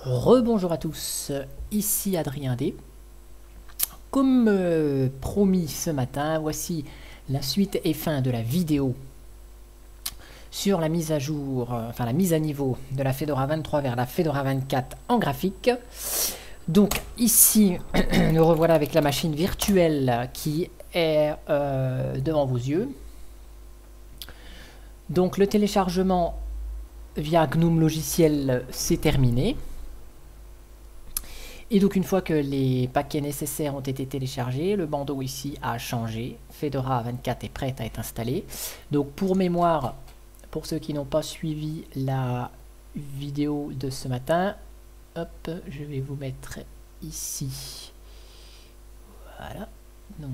Rebonjour à tous, ici Adrien D. Comme promis ce matin, voici la suite et fin de la vidéo sur la mise à jour, enfin la mise à niveau de la Fedora 23 vers la Fedora 24 en graphique. Donc ici, nous revoilà avec la machine virtuelle qui est devant vos yeux. Donc le téléchargement via GNOME logiciel c'est terminé. Et donc une fois que les paquets nécessaires ont été téléchargés, le bandeau ici a changé. Fedora 24 est prête à être installée. Donc pour mémoire, pour ceux qui n'ont pas suivi la vidéo de ce matin, hop, je vais vous mettre ici. Voilà. Donc,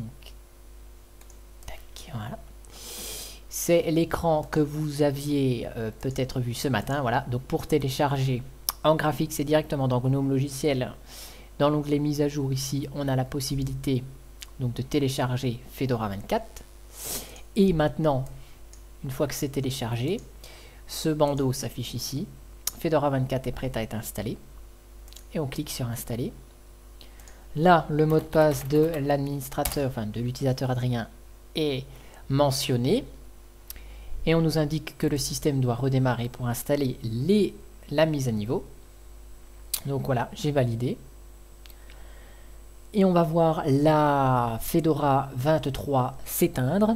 tac, voilà. C'est l'écran que vous aviez peut-être vu ce matin. Voilà. Donc pour télécharger en graphique, c'est directement dans GNOME logiciel. Dans l'onglet mise à jour ici, on a la possibilité donc de télécharger Fedora 24. Et maintenant, une fois que c'est téléchargé, ce bandeau s'affiche ici. Fedora 24 est prête à être installée. Et on clique sur installer. Là, le mot de passe de l'administrateur, enfin de l'utilisateur Adrien, est mentionné. Et on nous indique que le système doit redémarrer pour installer la mise à niveau. Donc voilà, j'ai validé. Et on va voir la Fedora 23 s'éteindre.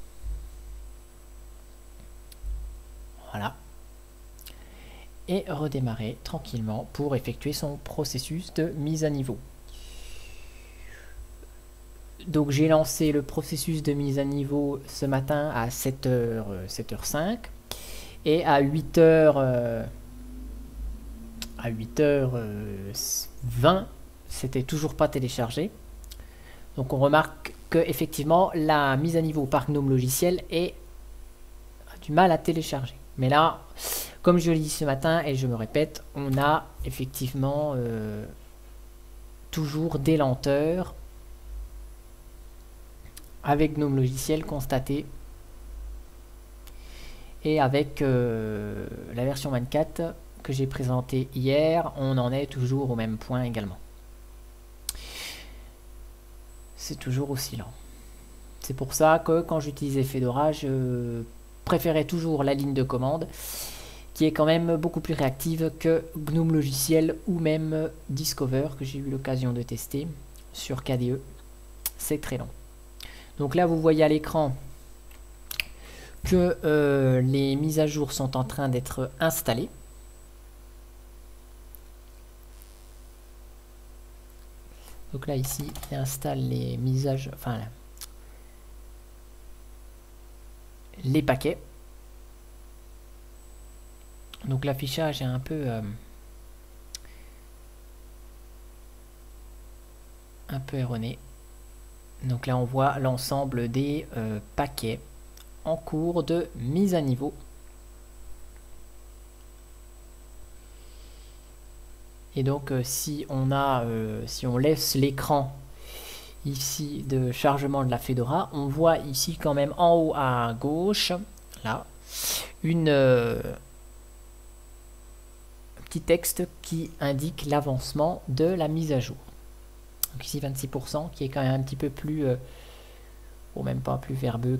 Voilà. Et redémarrer tranquillement pour effectuer son processus de mise à niveau. Donc j'ai lancé le processus de mise à niveau ce matin à 7h05 et à 8h20 c'était toujours pas téléchargé. Donc on remarque que effectivement la mise à niveau par GNOME logiciel a du mal à télécharger. Mais là, comme je l'ai dit ce matin et je me répète, on a effectivement toujours des lenteurs avec GNOME logiciel constaté. Et avec la version 24 que j'ai présentée hier, on en est toujours au même point également. C'est toujours aussi lent. C'est pour ça que quand j'utilisais Fedora, je préférais toujours la ligne de commande qui est quand même beaucoup plus réactive que GNOME logiciel ou même Discover que j'ai eu l'occasion de tester sur KDE. C'est très long. Donc là vous voyez à l'écran que les mises à jour sont en train d'être installées. Donc là ici il installe les mises à jour, enfin les paquets. Donc l'affichage est un peu erroné. Donc là on voit l'ensemble des paquets en cours de mise à niveau. Et donc si on laisse l'écran ici de chargement de la Fedora, on voit ici quand même en haut à gauche, là, un petit texte qui indique l'avancement de la mise à jour. Donc ici 26% qui est quand même un petit peu plus, ou même pas plus verbeux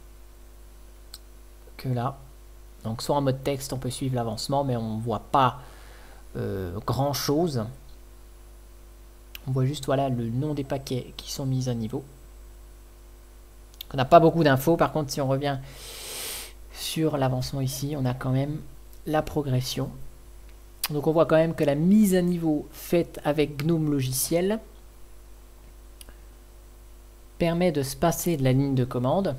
que là. Donc soit en mode texte on peut suivre l'avancement, mais on ne voit pas grand chose. On voit juste voilà le nom des paquets qui sont mis à niveau. On n'a pas beaucoup d'infos. Par contre, si on revient sur l'avancement ici, on a quand même la progression. Donc on voit quand même que la mise à niveau faite avec GNOME logiciel permet de se passer de la ligne de commande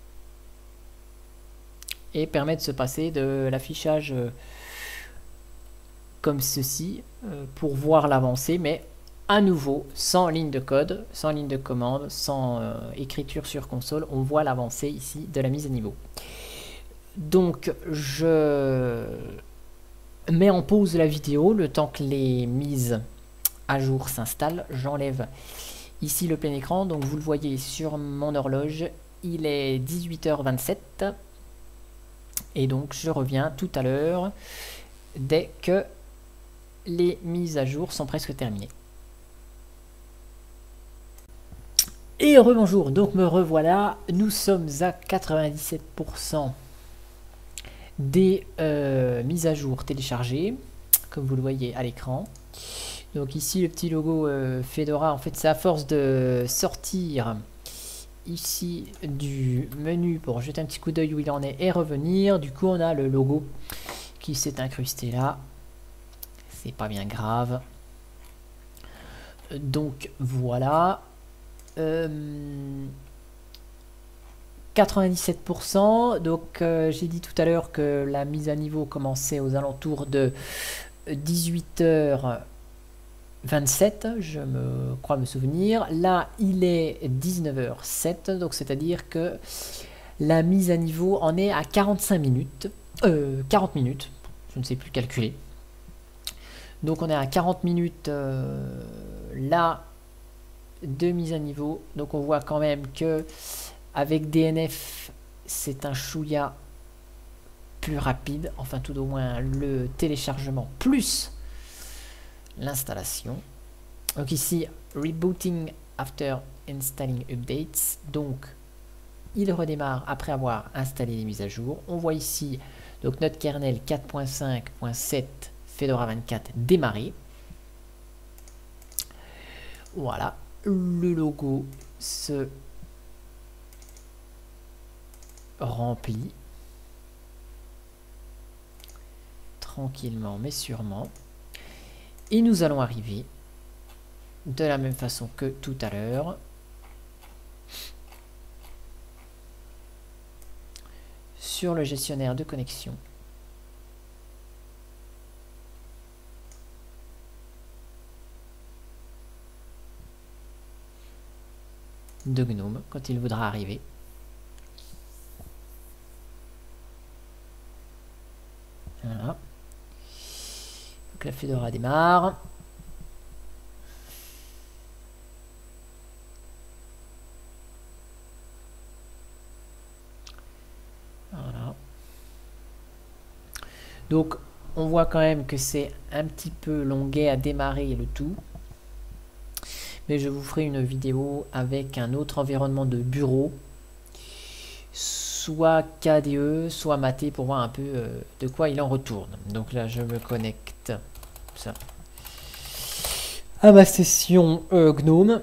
et permet de se passer de l'affichage comme ceci pour voir l'avancée, mais à nouveau sans ligne de code, sans ligne de commande, sans écriture sur console, on voit l'avancée ici de la mise à niveau. Donc je mets en pause la vidéo le temps que les mises à jour s'installent. J'enlève ici le plein écran, donc vous le voyez sur mon horloge, il est 18h27 et donc je reviens tout à l'heure dès que les mises à jour sont presque terminées. Et rebonjour, donc me revoilà, nous sommes à 97% des mises à jour téléchargées, comme vous le voyez à l'écran. Donc ici le petit logo Fedora, en fait c'est à force de sortir ici du menu pour jeter un petit coup d'œil où il en est et revenir. Du coup on a le logo qui s'est incrusté là, c'est pas bien grave. Donc voilà. 97%, donc j'ai dit tout à l'heure que la mise à niveau commençait aux alentours de 18h27, je me crois me souvenir. Là il est 19h07, donc c'est à dire que la mise à niveau en est à 45 minutes 40 minutes, je ne sais plus calculer. Donc on est à 40 minutes là de mise à niveau. Donc on voit quand même que avec DNF c'est un chouïa plus rapide, enfin tout au moins le téléchargement plus l'installation. Donc ici rebooting after installing updates, donc il redémarre après avoir installé les mises à jour. On voit ici donc notre kernel 4.5.7 Fedora 24 démarrer. Voilà, le logo se remplit tranquillement mais sûrement. Et nous allons arriver de la même façon que tout à l'heure sur le gestionnaire de connexion. De GNOME quand il voudra arriver. Voilà. Donc la Fedora démarre. Voilà. Donc on voit quand même que c'est un petit peu longuet à démarrer le tout. Mais je vous ferai une vidéo avec un autre environnement de bureau, soit KDE, soit Maté, pour voir un peu de quoi il en retourne. Donc là, je me connecte ça, à ma session GNOME.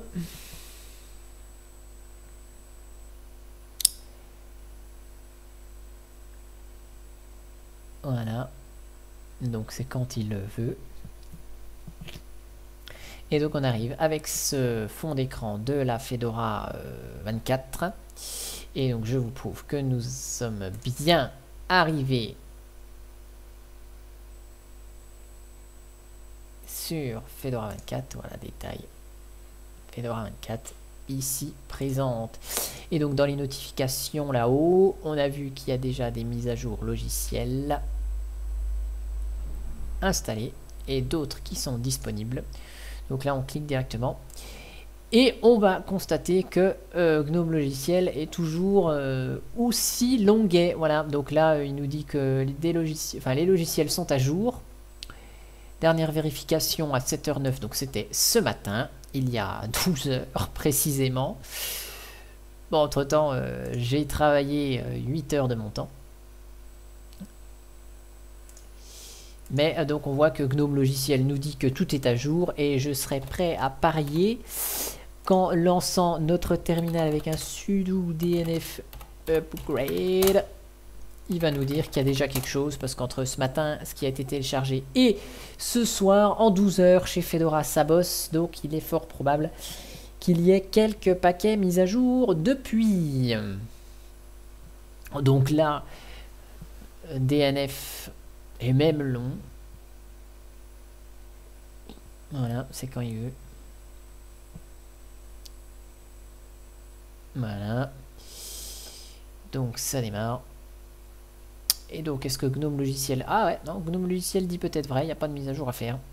Voilà. Donc c'est quand il le veut. Et donc on arrive avec ce fond d'écran de la Fedora 24. Et donc je vous prouve que nous sommes bien arrivés sur Fedora 24. Voilà, détail. Fedora 24 ici présente. Et donc dans les notifications là-haut, on a vu qu'il y a déjà des mises à jour logicielles installées et d'autres qui sont disponibles. Donc là on clique directement et on va constater que GNOME logiciel est toujours aussi longuet. Voilà, donc là il nous dit que les logiciels sont à jour. Dernière vérification à 7h09, donc c'était ce matin, il y a 12 heures précisément. Bon, entre temps j'ai travaillé 8 heures de mon temps. Mais donc on voit que GNOME logiciel nous dit que tout est à jour et je serai prêt à parier qu'en lançant notre terminal avec un sudo dnf upgrade, il va nous dire qu'il y a déjà quelque chose, parce qu'entre ce matin, ce qui a été téléchargé, et ce soir, en 12 heures, chez Fedora Sabos, donc il est fort probable qu'il y ait quelques paquets mis à jour depuis. Donc là, DNF est même long. Voilà, c'est quand il veut. Voilà. Donc ça démarre. Et donc est-ce que GNOME logiciel... Ah ouais, non, GNOME logiciel dit peut-être vrai, il n'y a pas de mise à jour à faire.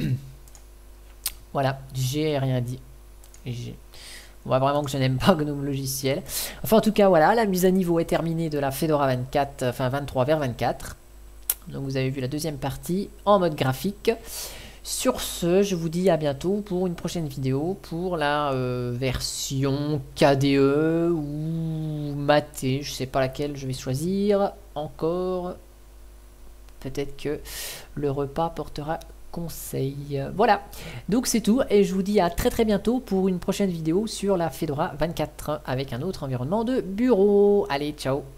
Voilà, j'ai rien dit. On voit vraiment que je n'aime pas GNOME logiciel. Enfin en tout cas voilà, la mise à niveau est terminée de la Fedora 24, enfin 23 vers 24. Donc vous avez vu la deuxième partie en mode graphique. Sur ce, je vous dis à bientôt pour une prochaine vidéo pour la version KDE ou maté. Je sais pas laquelle je vais choisir encore. Peut-être que le repas portera conseil. Voilà, donc c'est tout et je vous dis à très bientôt pour une prochaine vidéo sur la Fedora 24 avec un autre environnement de bureau. Allez, ciao!